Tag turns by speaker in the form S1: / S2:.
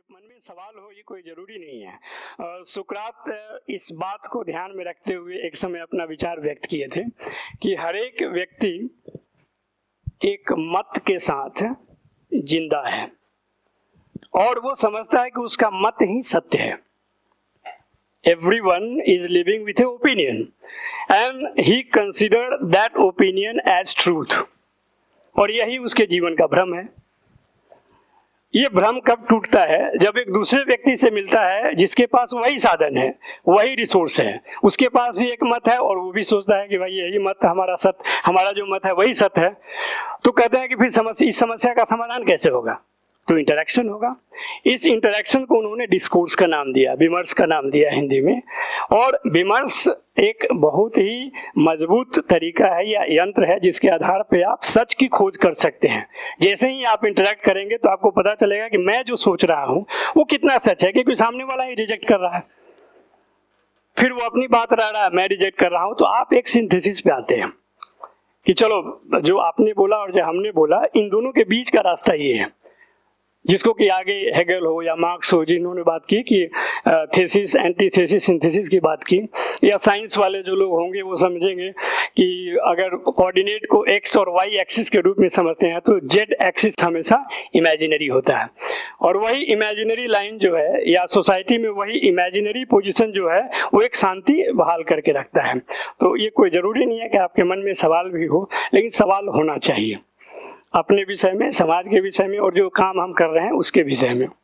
S1: मन में सवाल हो ये कोई जरूरी नहीं है। सुकरात इस बात को ध्यान में रखते हुए एक समय अपना विचार व्यक्त किए थे कि हर एक व्यक्ति एक मत के साथ जिंदा है और वो समझता है कि उसका मत ही सत्य है। Everyone is living with an opinion and he considered that opinion as truth। और यही उसके जीवन का भ्रम है। ये भ्रम कब टूटता है? जब एक दूसरे व्यक्ति से मिलता है जिसके पास वही साधन है, वही रिसोर्स है, उसके पास भी एक मत है और वो भी सोचता है कि भाई यही मत हमारा जो मत है वही सत्य है। तो कहते हैं कि फिर इस समस्या का समाधान कैसे होगा? तो इंटरेक्शन होगा। इस इंटरेक्शन को उन्होंने डिस्कोर्स का नाम दिया, विमर्श का नाम दिया हिंदी में। और विमर्श एक बहुत ही मजबूत तरीका है या यंत्र है जिसके आधार पे आप सच की खोज कर सकते हैं। जैसे ही आप इंटरेक्ट करेंगे तो आपको पता चलेगा कि मैं जो सोच रहा हूं वो कितना सच है, क्योंकि सामने वाला ही रिजेक्ट कर रहा है। फिर वो अपनी बात रह रहा है, मैं रिजेक्ट कर रहा हूं, तो आप एक सिंथेसिस पे आते हैं कि चलो जो आपने बोला और जो हमने बोला, इन दोनों के बीच का रास्ता ये है, जिसको कि आगे हेगल हो या मार्क्स हो जिन्होंने बात की कि थेसिस, एंटीथेसिस, सिंथेसिस की बात की, या साइंस वाले जो लोग होंगे वो समझेंगे कि अगर कोऑर्डिनेट को एक्स और वाई एक्सिस के रूप में समझते हैं तो जेड एक्सिस हमेशा इमेजिनरी होता है। और वही इमेजिनरी लाइन जो है या सोसाइटी में वही इमेजिनरी पोजीशन जो है वो एक शांति बहाल करके रखता है। तो ये कोई ज़रूरी नहीं है कि आपके मन में सवाल भी हो, लेकिन सवाल होना चाहिए अपने विषय में, समाज के विषय में और जो काम हम कर रहे हैं उसके विषय में।